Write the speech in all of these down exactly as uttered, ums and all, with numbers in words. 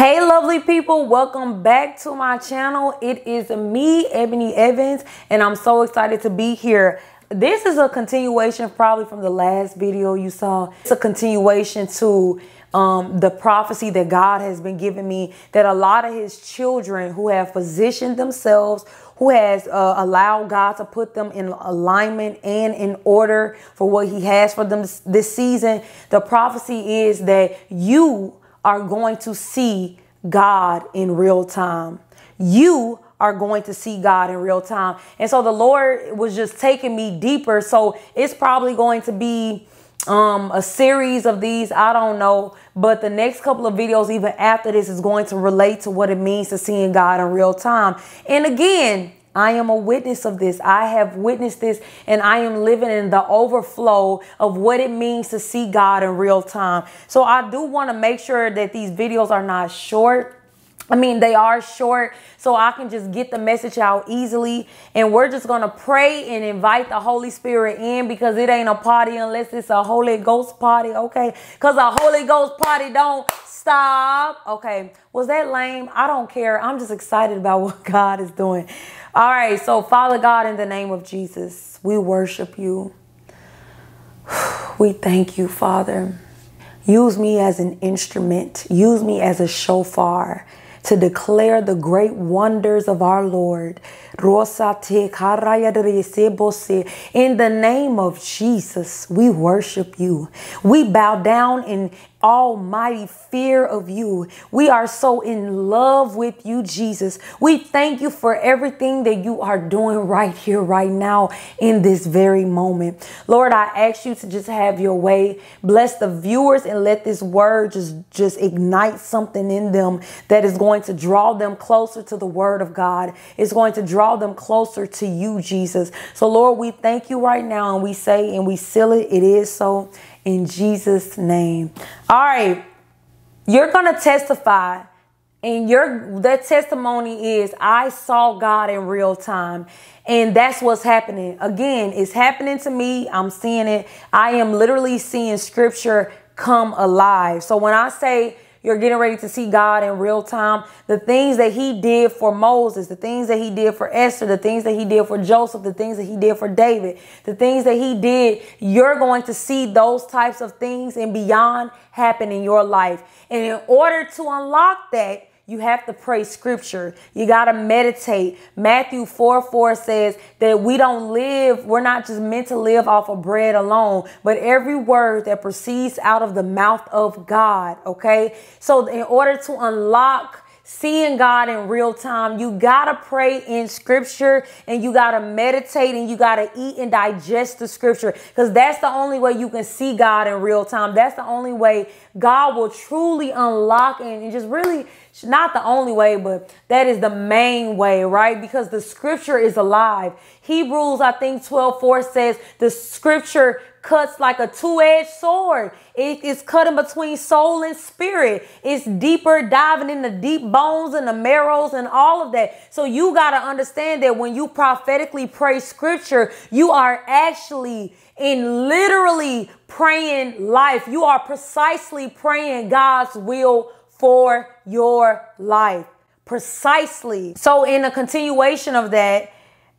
Hey lovely people, welcome back to my channel. It is me, Ebony Evans, and I'm so excited to be here. This is a continuation probably from the last video you saw. It's a continuation to um, the prophecy that God has been giving me, that a lot of his children who have positioned themselves, who has uh, allowed God to put them in alignment and in order for what he has for them this season. The prophecy is that you are going to see God in real time. You are going to see God in real time. And so the Lord was just taking me deeper. So it's probably going to be um, a series of these. I don't know. But the next couple of videos, even after this, is going to relate to what it means to seeing God in real time. And again, I am a witness of this. I have witnessed this, and I am living in the overflow of what it means to see God in real time. So I do want to make sure that these videos are not short. I mean, they are short, so I can just get the message out easily. And we're just going to pray and invite the Holy Spirit in, because it ain't a party unless it's a Holy Ghost party, okay? Because a Holy Ghost party don't stop. Okay, was that lame? I don't care. I'm just excited about what God is doing. All right, so Father God, in the name of Jesus, we worship you. We thank you, Father. Use me as an instrument. Use me as a shofar to declare the great wonders of our Lord. In the name of Jesus, we worship you. We bow down in almighty fear of you. We are so in love with you, Jesus. We thank you for everything that you are doing right here, right now, in this very moment. Lord, I ask you to just have your way. Bless the viewers and let this word just, just ignite something in them that is going to draw them closer to the word of God. It's going to draw them closer to you, Jesus. So Lord, we thank you right now, and we say and we seal it. It is so. In Jesus' name. All right. You're going to testify, and your that testimony is, I saw God in real time. And that's what's happening. Again, it's happening to me. I'm seeing it. I am literally seeing scripture come alive. So when I say you're getting ready to see God in real time, the things that he did for Moses, the things that he did for Esther, the things that he did for Joseph, the things that he did for David, the things that he did, you're going to see those types of things and beyond happen in your life. And in order to unlock that, you have to pray scripture. You got to meditate. Matthew four four says that we don't live, we're not just meant to live off of bread alone, but every word that proceeds out of the mouth of God. Okay. So in order to unlock seeing God in real time, you got to pray in scripture, and you got to meditate, and you got to eat and digest the scripture, because that's the only way you can see God in real time. That's the only way God will truly unlock, and just really not the only way, but that is the main way, right? Because the scripture is alive. Hebrews, I think twelve four says the scripture cuts like a two-edged sword. It is cutting between soul and spirit. It's deeper, diving in the deep bones and the marrows and all of that. So you got to understand that when you prophetically pray scripture, you are actually in literally praying life. You are precisely praying God's will for your life. Precisely. So in a continuation of that,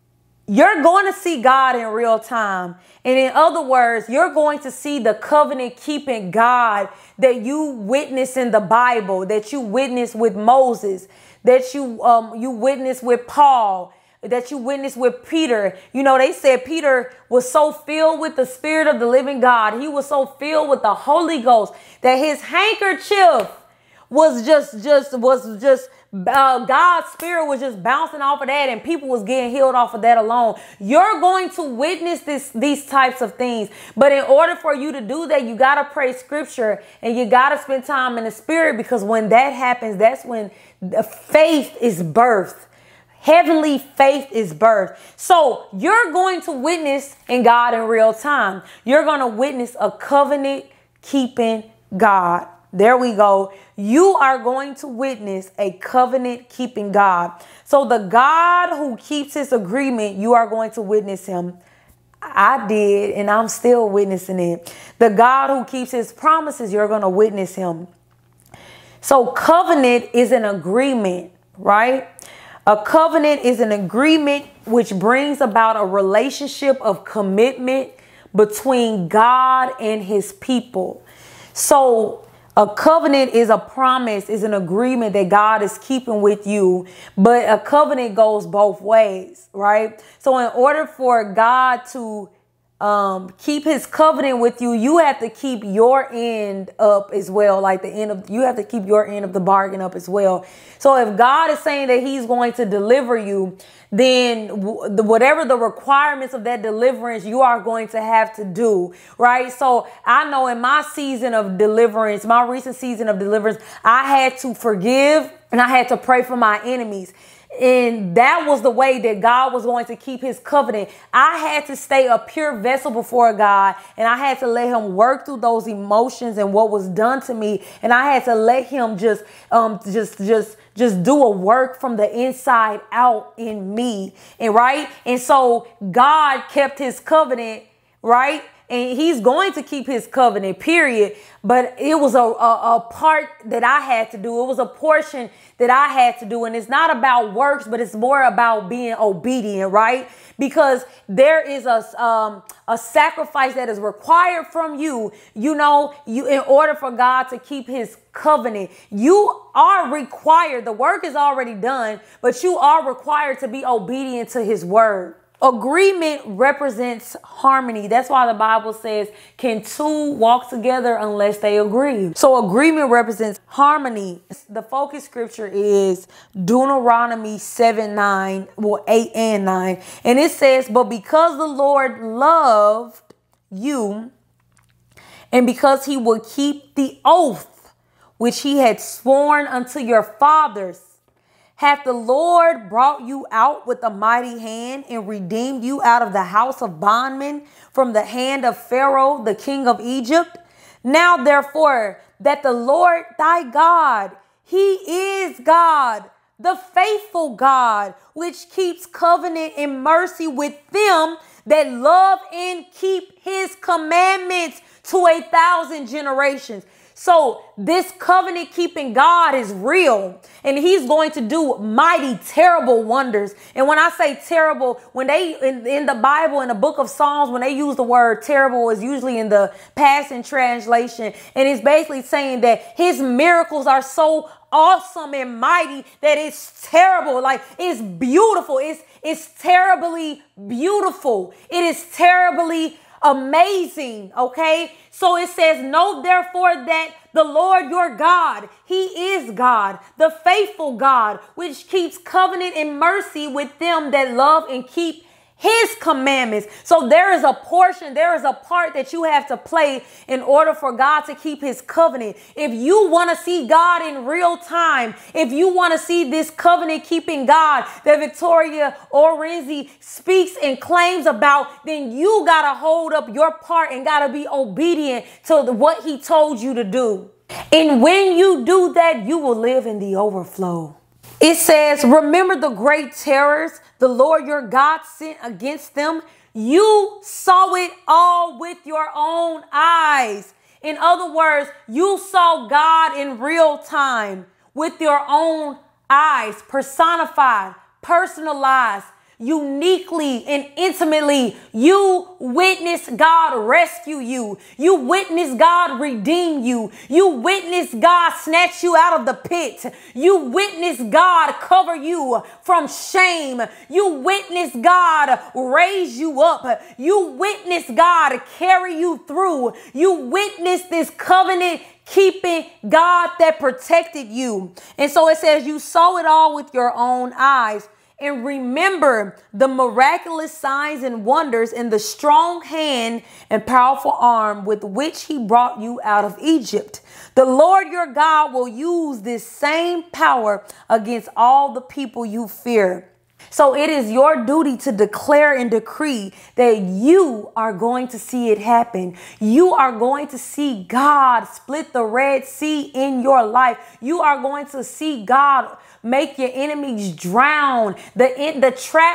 you're going to see God in real time. And in other words, you're going to see the covenant keeping God that you witness in the Bible, that you witness with Moses, that you um you witness with Paul, that you witness with Peter. You know, they said Peter was so filled with the Spirit of the living God. He was so filled with the Holy Ghost that his handkerchief was just, just, was just, uh, God's Spirit was just bouncing off of that, and people was getting healed off of that alone. You're going to witness this, these types of things. But in order for you to do that, you got to pray scripture, and you got to spend time in the Spirit, because when that happens, that's when the faith is birthed. Heavenly faith is birthed. So you're going to witness in God in real time. You're going to witness a covenant keeping God. There we go. You are going to witness a covenant keeping God. So the God who keeps his agreement, you are going to witness him. I did, and I'm still witnessing it. The God who keeps his promises, you're going to witness him. So covenant is an agreement, right? A covenant is an agreement which brings about a relationship of commitment between God and his people. So a covenant is a promise, is an agreement that God is keeping with you, but a covenant goes both ways, right? So in order for God to um, keep his covenant with you, you have to keep your end up as well. Like the end of, you have to keep your end of the bargain up as well. So if God is saying that he's going to deliver you, then w- the, whatever the requirements of that deliverance, you are going to have to do, right? So I know in my season of deliverance, my recent season of deliverance, I had to forgive and I had to pray for my enemies. And that was the way that God was going to keep his covenant. I had to stay a pure vessel before God, and I had to let him work through those emotions and what was done to me. And I had to let him just, um, just, just, just do a work from the inside out in me. And right. And so God kept his covenant, right? And he's going to keep his covenant, period. But it was a, a, a part that I had to do. It was a portion that I had to do. And it's not about works, but it's more about being obedient, right? Because there is a, um, a sacrifice that is required from you, you know, you in order for God to keep his covenant. You are required. The work is already done, but you are required to be obedient to his word. Agreement represents harmony. That's why the Bible says, can two walk together unless they agree? So agreement represents harmony. The focus scripture is Deuteronomy seven, nine, well, eight and nine. And it says, but because the Lord loved you and because he will keep the oath which he had sworn unto your fathers, hath the Lord brought you out with a mighty hand and redeemed you out of the house of bondmen from the hand of Pharaoh, the king of Egypt? Now, therefore, that the Lord thy God, he is God, the faithful God, which keeps covenant and mercy with them that love and keep his commandments to a thousand generations. So this covenant keeping God is real, and he's going to do mighty, terrible wonders. And when I say terrible, when they in, in the Bible, in the book of Psalms, when they use the word terrible, is usually in the Passion Translation. And it's basically saying that his miracles are so awesome and mighty that it's terrible. Like it's beautiful. It's, it's terribly beautiful. It is terribly amazing. Okay. So it says, know therefore that the Lord your God, he is God, the faithful God, which keeps covenant and mercy with them that love and keep his commandments. So there is a portion, there is a part that you have to play in order for God to keep his covenant. If you want to see God in real time, if you want to see this covenant keeping God that Victoria Orenzi speaks and claims about, then you got to hold up your part and got to be obedient to what he told you to do. And when you do that, you will live in the overflow. It says, remember the great terrors the Lord your God sent against them. You saw it all with your own eyes. In other words, you saw God in real time with your own eyes, personified, personalized, uniquely and intimately. You witnessed God rescue you. You witnessed God redeem you. You witnessed God snatch you out of the pit. You witnessed God cover you from shame. You witnessed God raise you up. You witnessed God carry you through. You witnessed this covenant keeping God that protected you. And so it says you saw it all with your own eyes. And remember the miraculous signs and wonders in the strong hand and powerful arm with which he brought you out of Egypt. The Lord your God will use this same power against all the people you fear. So it is your duty to declare and decree that you are going to see it happen. You are going to see God split the Red Sea in your life. You are going to see God make your enemies drown. The, the traps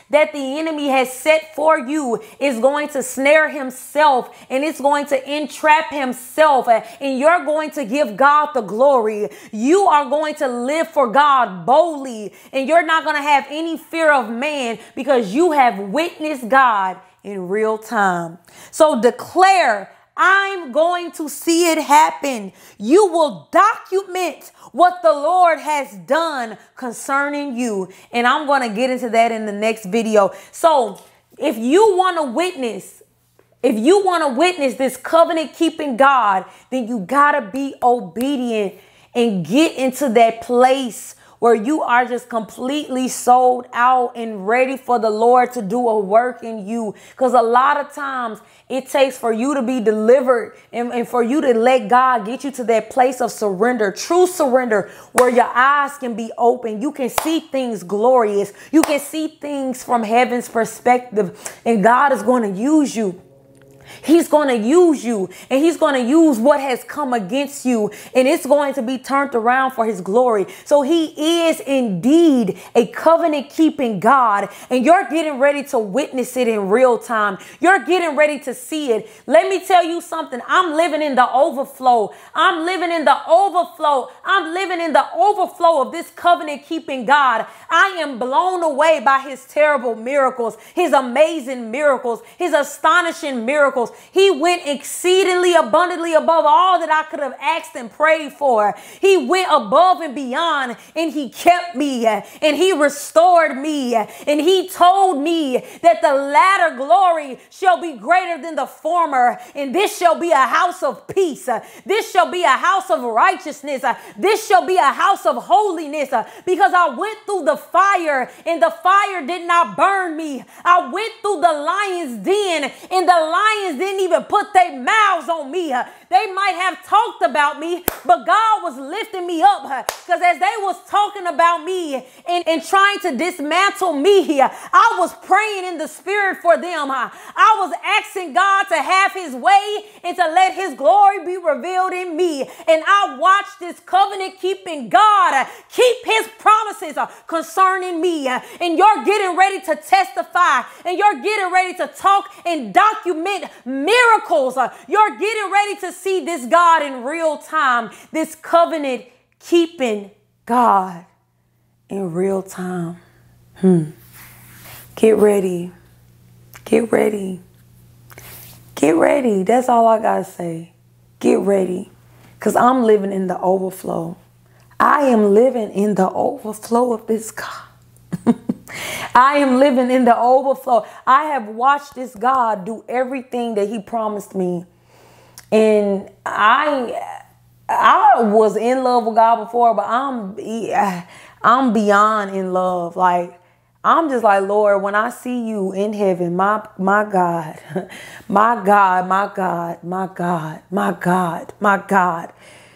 that the enemy has set for you is going to snare himself, and it's going to entrap himself, and you're going to give God the glory. You are going to live for God boldly, and you're not going to have any fear of man because you have witnessed God in real time. So declare, I'm going to see it happen. You will document what the Lord has done concerning you. And I'm going to get into that in the next video. So if you want to witness, if you want to witness this covenant keeping God, then you got to be obedient and get into that place where you are just completely sold out and ready for the Lord to do a work in you. Because a lot of times it takes for you to be delivered and, and for you to let God get you to that place of surrender, true surrender, where your eyes can be open. You can see things glorious. You can see things from heaven's perspective, and God is going to use you. He's going to use you, and he's going to use what has come against you, and it's going to be turned around for his glory. So he is indeed a covenant keeping God, and you're getting ready to witness it in real time. You're getting ready to see it. Let me tell you something. I'm living in the overflow. I'm living in the overflow. I'm living in the overflow of this covenant keeping God. I am blown away by his terrible miracles, his amazing miracles, his astonishing miracles. He went exceedingly abundantly above all that I could have asked and prayed for. He went above and beyond, and he kept me, and he restored me, and he told me that the latter glory shall be greater than the former, and this shall be a house of peace. This shall be a house of righteousness. This shall be a house of holiness, because I went through the fire, and the fire did not burn me. I went through the lion's den, and the lions didn't even put their mouths on me. They might have talked about me, but God was lifting me up, because as they was talking about me and, and trying to dismantle me, I was praying in the spirit for them. I was asking God to have his way and to let his glory be revealed in me. And I watched this covenant keeping God keep his promises concerning me. And you're getting ready to testify, and you're getting ready to talk and document miracles. You're getting ready to see this God in real time, this covenant keeping God in real time. Hmm. Get ready. Get ready. Get ready. That's all I gotta say. Get ready. Because I'm living in the overflow. I am living in the overflow of this God. I am living in the overflow. I have watched this God do everything that he promised me. And I I was in love with God before, but I'm I'm beyond in love. Like, I'm just like, Lord, when I see you in heaven, my my God, my God, my God, my God, my God, my God.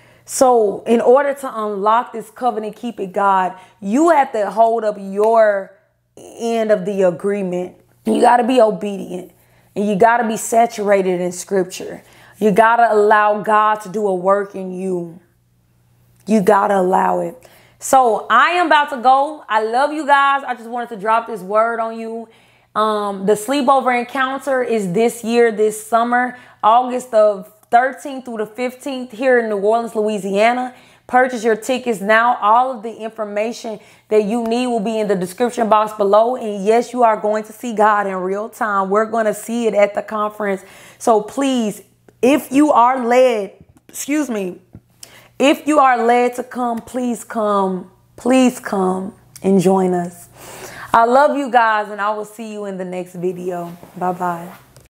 So in order to unlock this covenant keeping God, you have to hold up your end of the agreement. You got to be obedient, and you got to be saturated in scripture. You got to allow God to do a work in you. You got to allow it. So I am about to go. I love you guys. I just wanted to drop this word on you. Um, the sleepover encounter is this year, this summer, August the thirteenth through the fifteenth here in New Orleans, Louisiana. Purchase your tickets now. All of the information that you need will be in the description box below. And yes, you are going to see God in real time. We're going to see it at the conference. So please, if you are led, excuse me, if you are led to come, please come. Please come and join us. I love you guys, and I will see you in the next video. Bye-bye.